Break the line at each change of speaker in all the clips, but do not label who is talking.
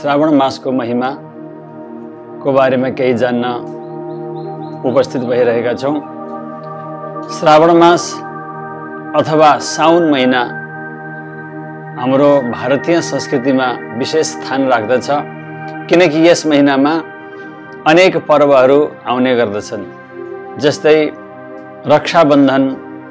श्रावण मासको महिमा को बारेमा केही जान्न उपस्थित भइरहेका छौं। श्रावण मास अथवा साउन महिना हाम्रो भारतीय संस्कृतिमा विशेष स्थान राख्दछ, किनकि यस महिनामा अनेक पर्वहरू आउने गर्दछन्। जस्तै रक्षाबन्धन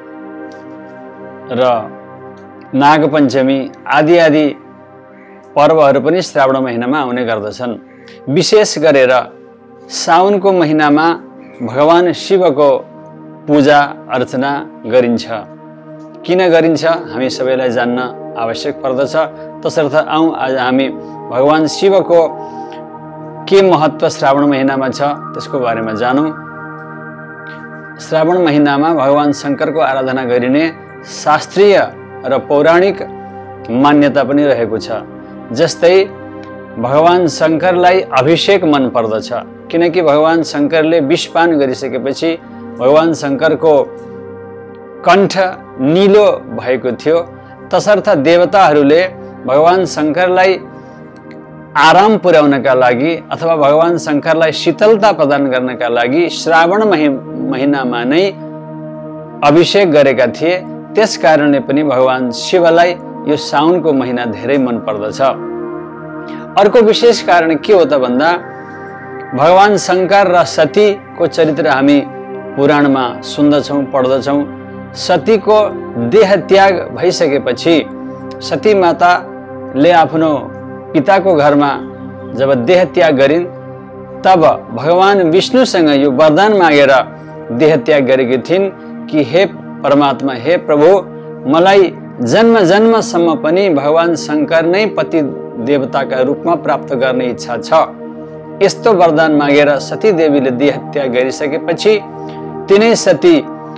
र नागपञ्चमी आदि आदि पर्वहरू पनि श्रावण महिनामा आउने गर्दछन्। विशेष गरेर साउनको महिनामा भगवान शिवको पूजा अर्चना गरिन्छ। किन गरिन्छ हामी सबैलाई जान्न आवश्यक पर्दछ। तसर्थ आउँ आज हामी भगवान शिवको के महत्व श्रावण महिनामा छ त्यसको बारेमा जानौं। श्रावण महिनामा भगवान शंकरको आराधना गरिने शास्त्रीय र पौराणिक मान्यता पनि रहेको छ। जस्तै भगवान शंकरलाई अभिषेक मन पर्दछ, किनकि भगवान शंकरले विषपान गरिसकेपछि भगवान शंकरको कण्ठ नीलो भएको थियो। तसर्थ देवताहरूले भगवान शंकरलाई आराम पुर्याउनका लागि अथवा भगवान शंकरलाई शीतलता प्रदान गर्नका लागि श्रावण महिनामा नै अभिषेक गरेका थिए। त्यसकारणले पनि भगवान शिवलाई यो साउनको महिना धेरै मन पर्दछ। अर्को विशेष कारण के हो त भन्दा भगवान शंकर र सतीको चरित्र हामी पुराणमा सुन्दछौं, पढ्दछौं। सतीको देह त्याग भइसकेपछि सती माताले आफ्नो पिताको घरमा जब देह त्याग गरिन् तब भगवान विष्णुसँग यो वरदान मागेर देह त्याग गरेकी थिइन् कि हे परमात्मा, हे प्रभु, मलाई जन्म जन्मसम्म पनि भगवान शंकर नै पति देवताका रूपमा प्राप्त गर्ने इच्छा छ। यस्तो वरदान मागेर सती देवीले देह त्याग गरिसकेपछि तिनै सती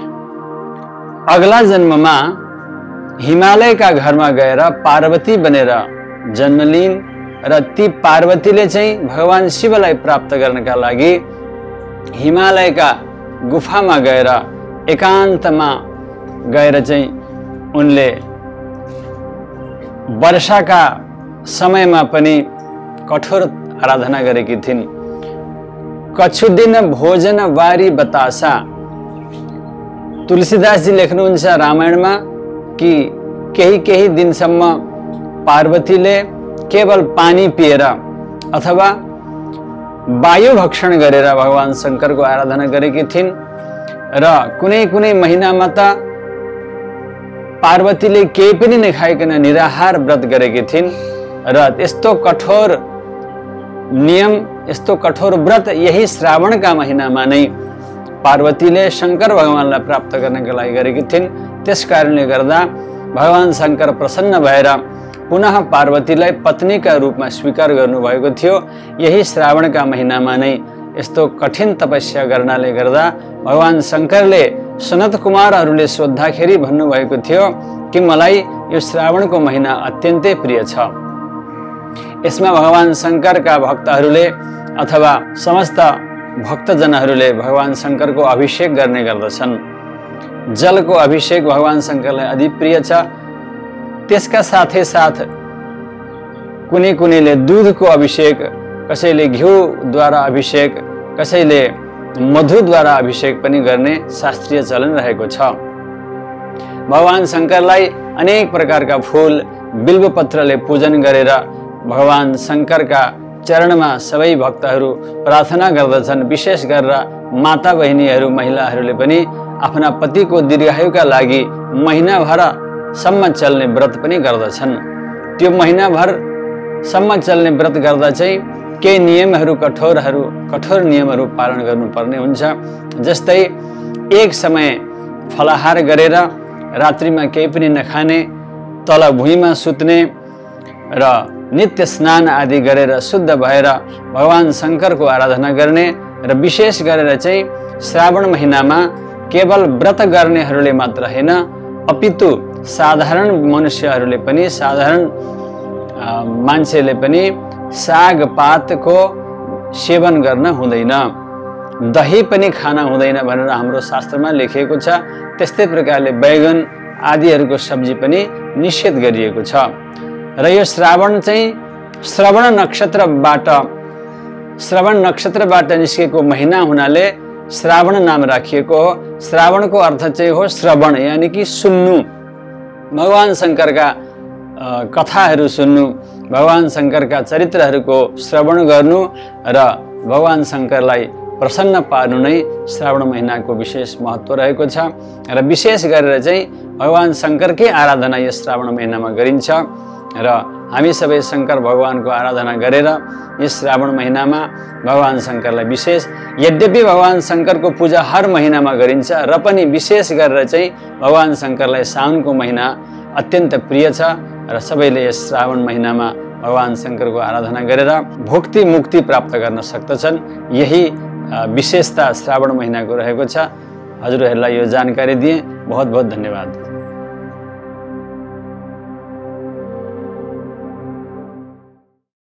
अगला जन्ममा हिमालयका घरमा गएर पार्वती बनेर जन्म लिइन् र ती पार्वतीले चाहिँ भगवान शिवलाई प्राप्त गर्नका लागि हिमालयका गुफामा गएर एकान्तमा गएर चाहिँ उनले वर्षाका समयमा पनि कठोर आराधना गरेकी थिइन्। कछु दिन भोजन बारी बतासा, तुलसीदासजी लेख्नुहुन्छ रामायणमा कि केही दिनसम्म पार्वतीले केवल पानी पिएर अथवा वायु भक्षण गरेर भगवान शंकरको आराधना गरेकी थिइन् र कुनै महिनामा त पार्वतीले केही पनि नखाइकन निराहार व्रत गरेकी थिइन् र यस्तो कठोर नियम, यस्तो कठोर व्रत यही श्रावणका महिनामा नै पार्वतीले शंकर भगवानलाई प्राप्त गर्नका लागि गरेकी थिइन्। त्यसकारणले गर्दा भगवान शंकर प्रसन्न भएर पुनः पार्वतीलाई पत्नीका रूपमा स्वीकार गर्नुभएको थियो। यही श्रावणका महिनामा नै यस्तो कठिन तपस्या गर्नाले गर्दा भगवान शंकरले सनत कुमारहरूले सोद्धाखेरि भन्नुभएको थियो कि मलाई यो श्रावणको महिना अत्यन्तै प्रिय छ। यसमा भगवान शंकरका भक्तहरूले अथवा समस्त भक्तजनहरूले भगवान शंकरको अभिषेक गर्ने गर्दछन्। जलको अभिषेक भगवान शंकरलाई अति प्रिय छ। त्यसका साथै साथ कुनैले दूधको अभिषेक, कसैले घिउद्वारा अभिषेक, कसैले मधुद्वारा अभिषेक पनि गर्ने शास्त्रीय चलन रहेको छ। भगवान शंकरलाई अनेक प्रकारका फूल, बिल्वपत्रले पूजन गरेर भगवान शंकरका चरणमा सबै भक्तहरू प्रार्थना गर्दछन्। विशेष गरेर माता बहिनीहरू, महिलाहरूले पनि आफ्ना पतिको दीर्घायुका लागि महिनाभरसम्म चल्ने व्रत पनि गर्दछन्। त्यो महिनाभरसम्म चल्ने व्रत गर्दा चाहिँ केही नियमहरू, कठोर नियमहरू पालन गर्नुपर्ने हुन्छ। जस्तै एक समय फलाहार गरेर रात्रिमा केही पनि नखाने, तल भुइँमा सुत्ने र नित्य स्नान आदि गरेर शुद्ध भएर भगवान शंकरको आराधना गर्ने र विशेष गरेर चाहिँ श्रावण महिनामा केवल व्रत गर्नेहरूले मात्र हैन, अपितु साधारण मनुष्यहरूले पनि, साधारण मान्छेले पनि सागपातको सेवन गर्न हुँदैन, दही पनि खाना हुँदैन भनेर हाम्रो शास्त्रमा लेखिएको छ। त्यस्तै प्रकारले बैगन आदिहरूको सब्जी पनि निषेध गरिएको छ। र यो श्रावण चाहिँ श्रवण नक्षत्रबाट निस्केको महिना हुनाले श्रावण नाम राखिएको हो। श्रावणको अर्थ चाहिँ हो श्रवण, यानी कि सुन्नु, भगवान शंकरका कथाहरू सुन्नु, भगवान शंकरका चरित्रहरूको श्रवण गर्नु र भगवान शंकरलाई प्रसन्न पार्नु नै श्रावण महिनाको विशेष महत्त्व रहेको छ। र विशेष गरेर चाहिँ भगवान शंकरकै आराधना यस श्रावण महिनामा गरिन्छ र हामी सबै शंकर भगवानको आराधना गरेर यस श्रावण महिनामा भगवान शंकरलाई विशेष, यद्यपि भगवान शंकरको पूजा हर महिनामा गरिन्छ र पनि विशेष गरेर चाहिँ भगवान शंकरलाई साउनको महिना अत्यन्त प्रिय छ र सबैले यस श्रावण महिनामा भगवान शंकरको आराधना गरेर भुक्ति मुक्ति प्राप्त गर्न सक्दछन्। यही विशेषता श्रावण महिनाको रहेको छ। हजुरहरूलाई यो जानकारी दिए। बहुत बहुत धन्यवाद।